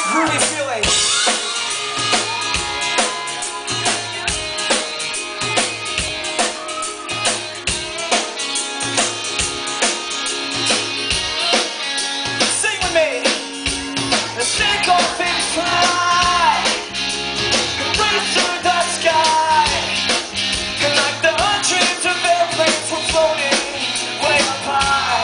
groovy feeling. Sing with me. Let's take off and fly and race through the sky. And like the hundreds of airplanes we're floating way up high.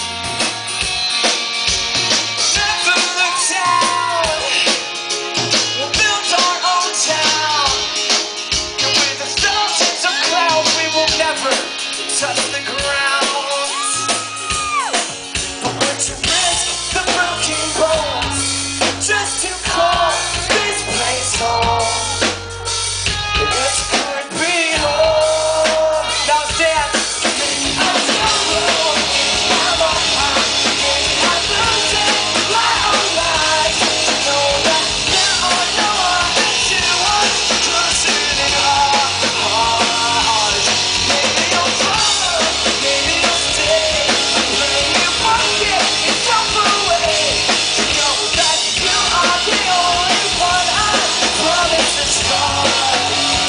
Never look down. We'll build our own town. And with the thousands of clouds we will never touch the ground. But would you risk the broken bones just to call this place home? It could be home. Now stand. I'm alone. I'm on high. I'm losing my own life. To know that there are no other two us closer than ours. Maybe you'll follow, maybe you'll stay. Play your pocket and jump away. To know that you are the only one I promise to start.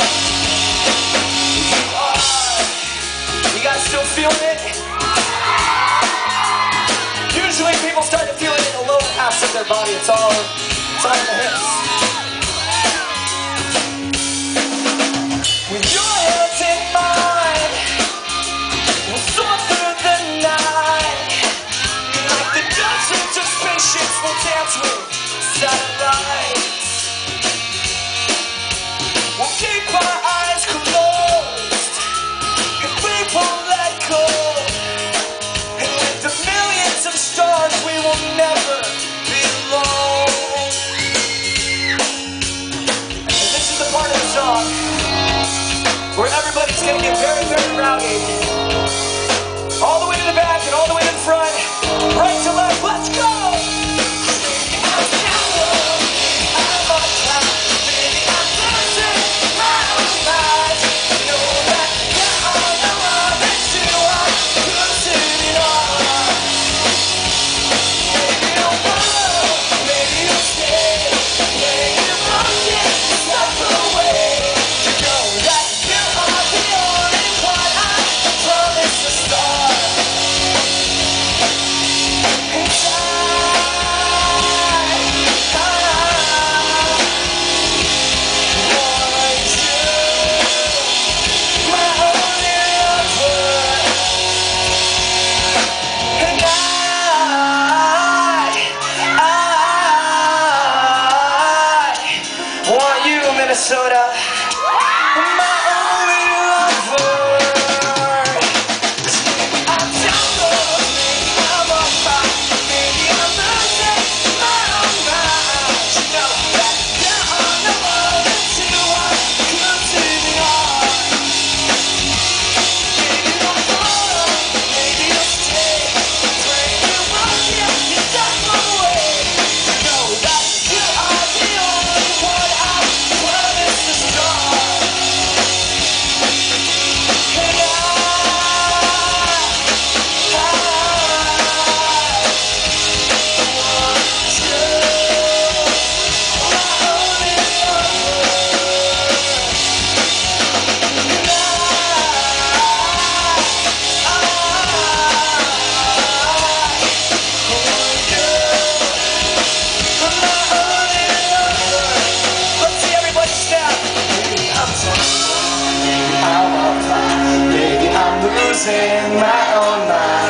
You guys still feeling it? Usually people start to feel it in the lower halves of their body. It's all in the hips. With your hands in mine, we'll soar through the night. And like the dozens of spaceships we'll dance with satellites. We'll keep our eyes closed and we won't let go. And with the millions of stars we will never be alone. And this is the part of the song where everybody's gonna get very, very rowdy. All the way to the back and all the way to the front. Right to left, let's go! Minnesota, my only lover. I'm jungle, maybe I'm on fire, maybe I'm losing my own mind. You know that there are no other two us closer than ours. Maybe you'll follow, maybe you'll stay. Pray you won't get yourself away. You know that you are the only one I promise to start. And I losing my own mind.